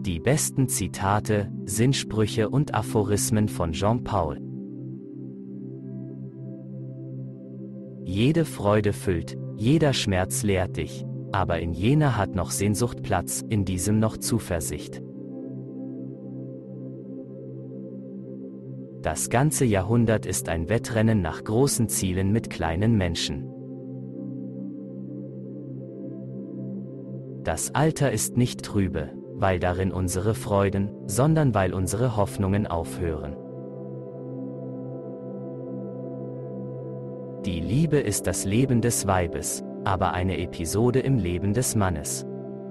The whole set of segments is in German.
Die besten Zitate, Sinnsprüche und Aphorismen von Jean-Paul. Jede Freude füllt, jeder Schmerz lehrt dich, aber in jener hat noch Sehnsucht Platz, in diesem noch Zuversicht. Das ganze Jahrhundert ist ein Wettrennen nach großen Zielen mit kleinen Menschen. Das Alter ist nicht trübe, weil darin unsere Freuden, sondern weil unsere Hoffnungen aufhören. Die Liebe ist das Leben des Weibes, aber eine Episode im Leben des Mannes.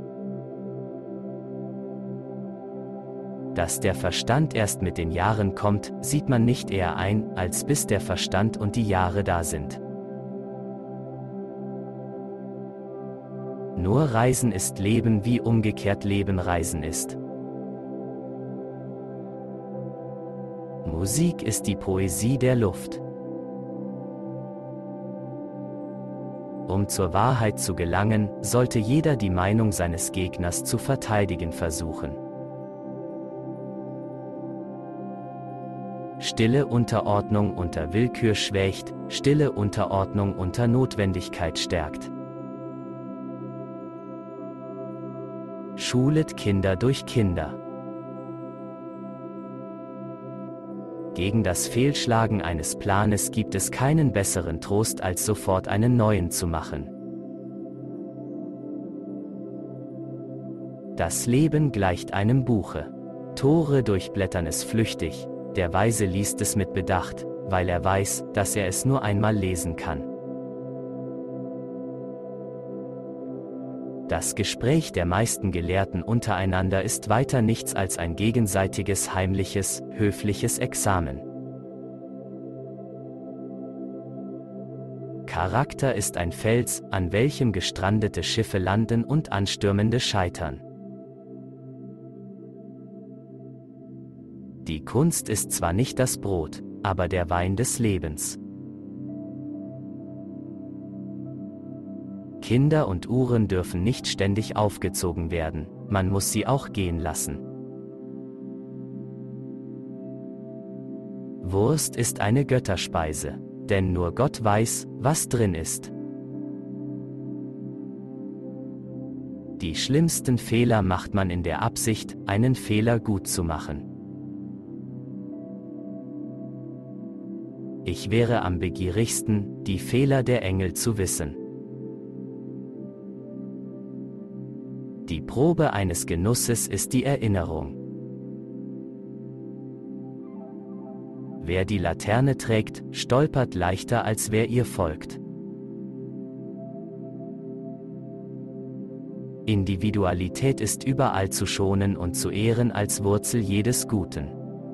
Dass der Verstand erst mit den Jahren kommt, sieht man nicht eher ein, als bis der Verstand und die Jahre da sind. Nur Reisen ist Leben, wie umgekehrt Leben Reisen ist. Musik ist die Poesie der Luft. Um zur Wahrheit zu gelangen, sollte jeder die Meinung seines Gegners zu verteidigen versuchen. Stille Unterordnung unter Willkür schwächt, stille Unterordnung unter Notwendigkeit stärkt. Schulet Kinder durch Kinder. Gegen das Fehlschlagen eines Planes gibt es keinen besseren Trost, als sofort einen neuen zu machen. Das Leben gleicht einem Buche. Tore durchblättern es flüchtig, der Weise liest es mit Bedacht, weil er weiß, dass er es nur einmal lesen kann. Das Gespräch der meisten Gelehrten untereinander ist weiter nichts als ein gegenseitiges heimliches, höfliches Examen. Charakter ist ein Fels, an welchem gestrandete Schiffe landen und Anstürmende scheitern. Die Kunst ist zwar nicht das Brot, aber der Wein des Lebens. Kinder und Uhren dürfen nicht ständig aufgezogen werden, man muss sie auch gehen lassen. Wurst ist eine Götterspeise, denn nur Gott weiß, was drin ist. Die schlimmsten Fehler macht man in der Absicht, einen Fehler gut zu machen. Ich wäre am begierigsten, die Fehler der Engel zu wissen. Die Probe eines Genusses ist die Erinnerung. Wer die Laterne trägt, stolpert leichter, als wer ihr folgt. Individualität ist überall zu schonen und zu ehren als Wurzel jedes Guten.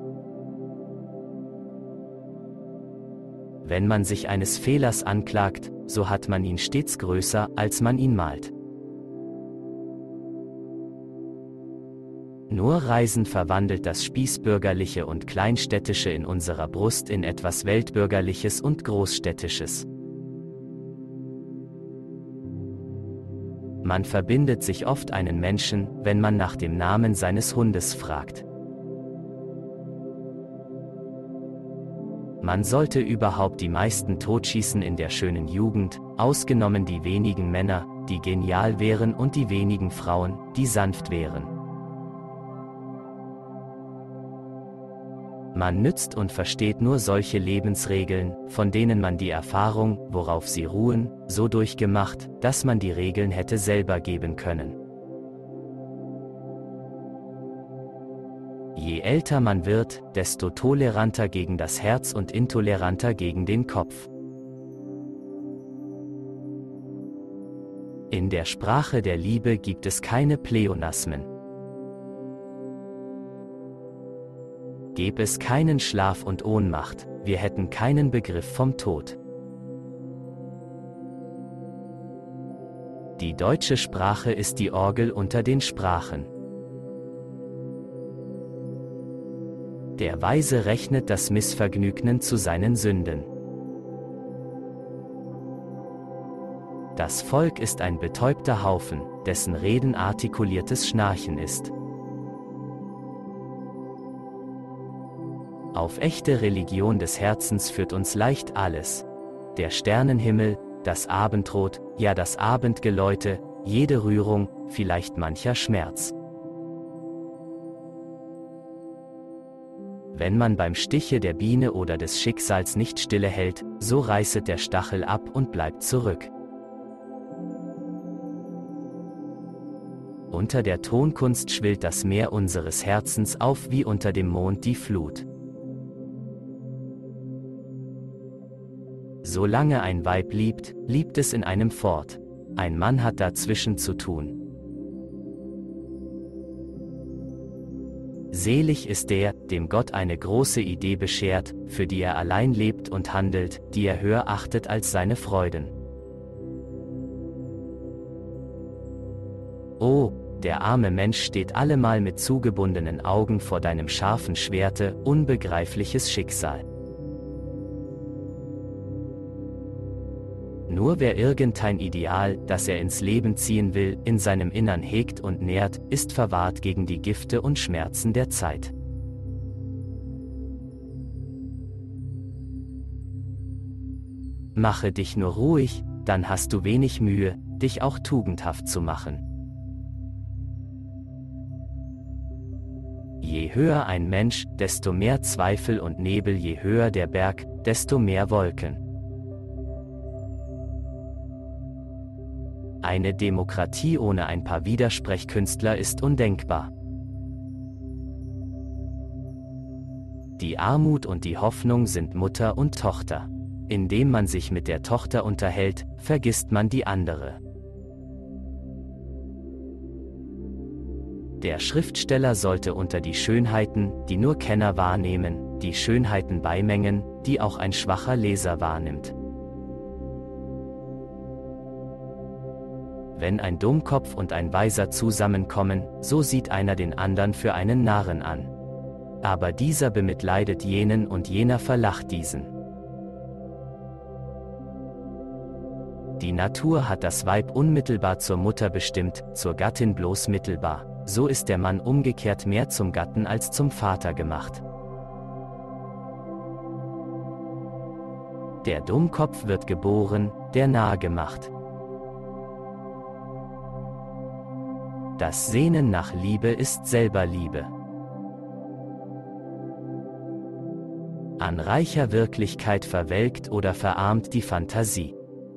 Wenn man sich eines Fehlers anklagt, so hat man ihn stets größer, als man ihn malt. Nur Reisen verwandelt das Spießbürgerliche und Kleinstädtische in unserer Brust in etwas Weltbürgerliches und Großstädtisches. Man verbindet sich oft einen Menschen, wenn man nach dem Namen seines Hundes fragt. Man sollte überhaupt die meisten totschießen in der schönen Jugend, ausgenommen die wenigen Männer, die genial wären, und die wenigen Frauen, die sanft wären. Man nützt und versteht nur solche Lebensregeln, von denen man die Erfahrung, worauf sie ruhen, so durchgemacht, dass man die Regeln hätte selber geben können. Je älter man wird, desto toleranter gegen das Herz und intoleranter gegen den Kopf. In der Sprache der Liebe gibt es keine Pleonasmen. Gäbe es keinen Schlaf und Ohnmacht, wir hätten keinen Begriff vom Tod. Die deutsche Sprache ist die Orgel unter den Sprachen. Der Weise rechnet das Missvergnügnen zu seinen Sünden. Das Volk ist ein betäubter Haufen, dessen Reden artikuliertes Schnarchen ist. Auf echte Religion des Herzens führt uns leicht alles. Der Sternenhimmel, das Abendrot, ja das Abendgeläute, jede Rührung, vielleicht mancher Schmerz. Wenn man beim Stiche der Biene oder des Schicksals nicht stille hält, so reißet der Stachel ab und bleibt zurück. Unter der Tonkunst schwillt das Meer unseres Herzens auf wie unter dem Mond die Flut. Solange ein Weib liebt, liebt es in einem fort. Ein Mann hat dazwischen zu tun. Selig ist der, dem Gott eine große Idee beschert, für die er allein lebt und handelt, die er höher achtet als seine Freuden. Oh, der arme Mensch steht allemal mit zugebundenen Augen vor deinem scharfen Schwerte, unbegreifliches Schicksal. Nur wer irgendein Ideal, das er ins Leben ziehen will, in seinem Innern hegt und nährt, ist verwahrt gegen die Gifte und Schmerzen der Zeit. Mache dich nur ruhig, dann hast du wenig Mühe, dich auch tugendhaft zu machen. Je höher ein Mensch, desto mehr Zweifel und Nebel, je höher der Berg, desto mehr Wolken. Eine Demokratie ohne ein paar Widersprechkünstler ist undenkbar. Die Armut und die Hoffnung sind Mutter und Tochter. Indem man sich mit der Tochter unterhält, vergisst man die andere. Der Schriftsteller sollte unter die Schönheiten, die nur Kenner wahrnehmen, die Schönheiten beimengen, die auch ein schwacher Leser wahrnimmt. Wenn ein Dummkopf und ein Weiser zusammenkommen, so sieht einer den anderen für einen Narren an. Aber dieser bemitleidet jenen und jener verlacht diesen. Die Natur hat das Weib unmittelbar zur Mutter bestimmt, zur Gattin bloß mittelbar. So ist der Mann umgekehrt mehr zum Gatten als zum Vater gemacht. Der Dummkopf wird geboren, der Narr gemacht. Das Sehnen nach Liebe ist selber Liebe. An reicher Wirklichkeit verwelkt oder verarmt die Fantasie.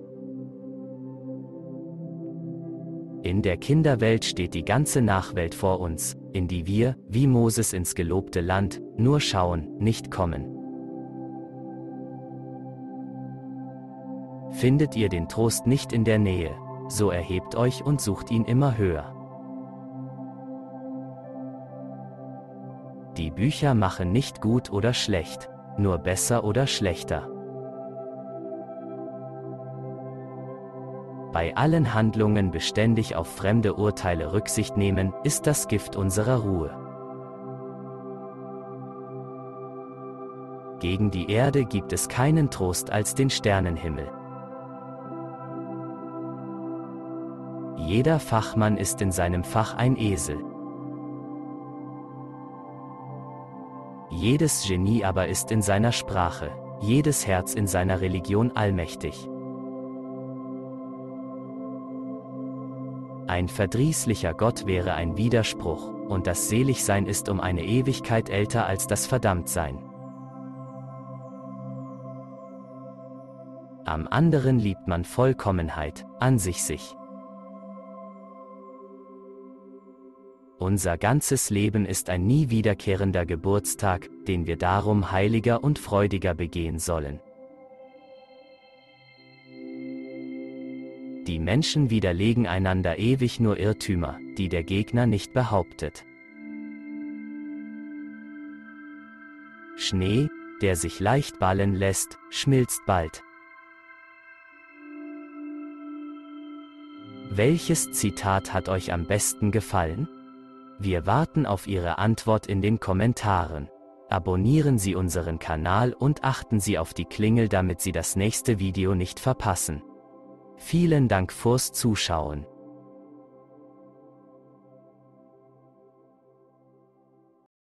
In der Kinderwelt steht die ganze Nachwelt vor uns, in die wir, wie Moses ins gelobte Land, nur schauen, nicht kommen. Findet ihr den Trost nicht in der Nähe, so erhebt euch und sucht ihn immer höher. Die Bücher machen nicht gut oder schlecht, nur besser oder schlechter. Bei allen Handlungen beständig auf fremde Urteile Rücksicht nehmen, ist das Gift unserer Ruhe. Gegen die Erde gibt es keinen Trost als den Sternenhimmel. Jeder Fachmann ist in seinem Fach ein Esel. Jedes Genie aber ist in seiner Sprache, jedes Herz in seiner Religion allmächtig. Ein verdrießlicher Gott wäre ein Widerspruch, und das Seligsein ist um eine Ewigkeit älter als das Verdammtsein. Am anderen liebt man Vollkommenheit, an sich. Unser ganzes Leben ist ein nie wiederkehrender Geburtstag, den wir darum heiliger und freudiger begehen sollen. Die Menschen widerlegen einander ewig nur Irrtümer, die der Gegner nicht behauptet. Schnee, der sich leicht ballen lässt, schmilzt bald. Welches Zitat hat euch am besten gefallen? Wir warten auf Ihre Antwort in den Kommentaren. Abonnieren Sie unseren Kanal und achten Sie auf die Klingel, damit Sie das nächste Video nicht verpassen. Vielen Dank fürs Zuschauen.